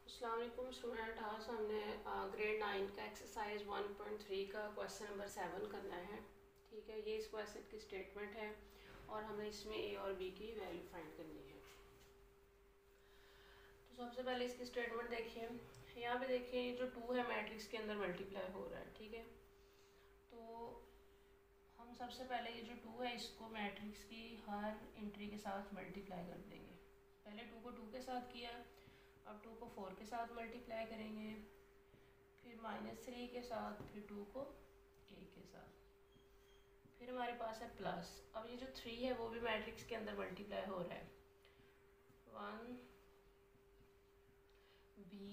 अस्सलाम वालेकुम स्टूडेंट। आज हमने ग्रेड 9 का एक्सरसाइज 1.3 का क्वेश्चन नंबर 7 करना है। ठीक है, ये इस क्वेश्चन की स्टेटमेंट है और हमें इसमें ए और बी की वैल्यू फाइंड करनी है। तो सबसे पहले इसकी स्टेटमेंट देखिए। यहाँ पे देखिए ये जो 2 है मैट्रिक्स के अंदर मल्टीप्लाई हो रहा है। ठीक है, तो हम सबसे पहले ये जो 2 है इसको मैट्रिक्स की हर एंट्री के साथ मल्टीप्लाई कर देंगे। पहले 2 को 2 के साथ किया, अब 2 को 4 के साथ मल्टीप्लाई करेंगे, फिर -3 के साथ, फिर 2 को a के साथ, फिर हमारे पास है प्लस। अब ये जो 3 है वो भी मैट्रिक्स के अंदर मल्टीप्लाई हो रहा है। 1 b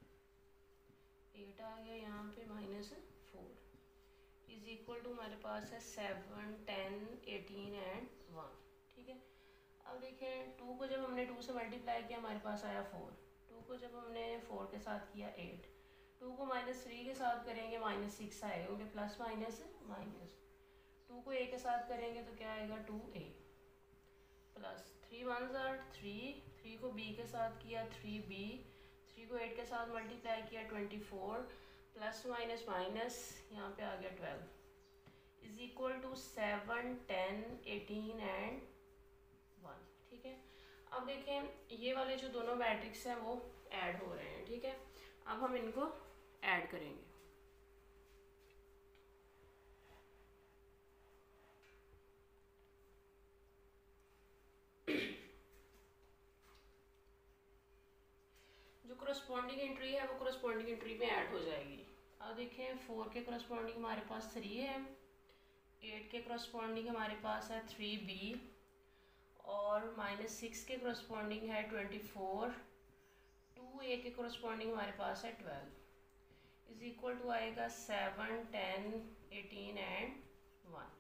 8 आ गया, यहाँ पे -4 इज इक्वल टू हमारे पास है 7 10 18 एंड 1। ठीक है, अब देखें 2 को जब हमने 2 से मल्टीप्लाई किया हमारे पास आया 4, 2 को जब हमने 4 के साथ किया 8, 2 को -3 के साथ करेंगे -6 आएगा, क्योंकि प्लस माइनस माइनस। 2 को a के साथ करेंगे तो क्या आएगा 2a प्लस 3 1 3, 3 को b के साथ किया 3b, 3 को 8 के साथ मल्टीप्लाई किया 24 प्लस माइनस माइनस यहाँ पे आ गया 12 इज इक्वल टू 7 10 18 एंड 1। ठीक है, अब देखें ये वाले जो दोनों मैट्रिक्स हैं वो ऐड हो रहे हैं। ठीक है, अब हम इनको ऐड करेंगे। जो करस्पॉन्डिंग एंट्री है वो करस्पॉन्डिंग एंट्री में ऐड हो जाएगी। अब देखें 4 के करस्पॉन्डिंग हमारे पास 3 है, 8 के करस्पॉन्डिंग हमारे पास है 3b और -6 के करस्पॉन्डिंग है 24, 2a के करस्पॉन्डिंग हमारे पास है 12 इज इक्वल टू आएगा 7 10 18 एंड 1।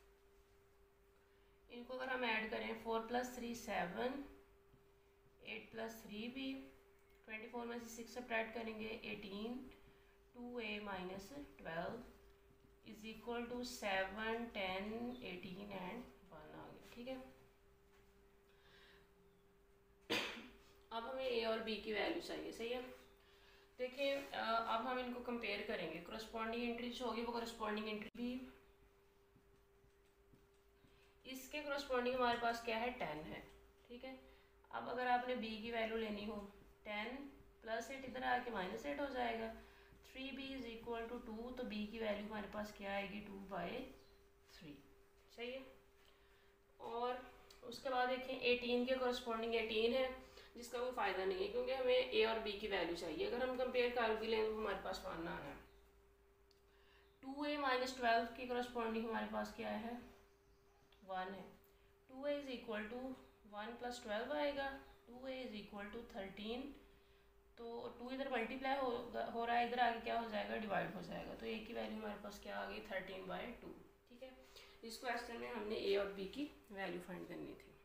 इनको अगर हम ऐड करें 4 + 3 7, 8 + 3b, 24 में से 6 सब्ट्रैक्ट करेंगे 18, 2a - 12 is equal to 7 10 18 and 1 आ गया। ठीक है, अब हमें a और b की वैल्यू चाहिए। सही है, देखिए अब हम इनको कंपेयर करेंगे। करस्पॉन्डिंग एंट्री जो होगी वो करस्पॉन्डिंग एंट्री भी, इसके करस्पॉन्डिंग हमारे पास क्या है 10 है। ठीक है, अब अगर आपने b की वैल्यू लेनी हो 10 + 8 इधर आके -8 हो जाएगा, 3b इज इक्वल टू 2, तो b की वैल्यू हमारे पास क्या आएगी 2/3। सही है, और उसके बाद देखें 18 के करस्पॉन्डिंग 18 है, जिसका कोई फ़ायदा नहीं है क्योंकि हमें a और b की वैल्यू चाहिए। अगर हम कंपेयर कर भी लें तो हमारे पास 1 आना है। 2a - 12 की करस्पॉन्डिंग हमारे पास क्या है 1 है। 2a इज इक्वल टू 1 + 12 आएगा, 2a इज इक्वल टू 13, तो 2 इधर मल्टीप्लाई हो रहा है, इधर आगे क्या हो जाएगा डिवाइड हो जाएगा, तो a की वैल्यू हमारे पास क्या आ गई 13/2। ठीक है, इस क्वेश्चन में हमने a और b की वैल्यू फाइंड करनी थी।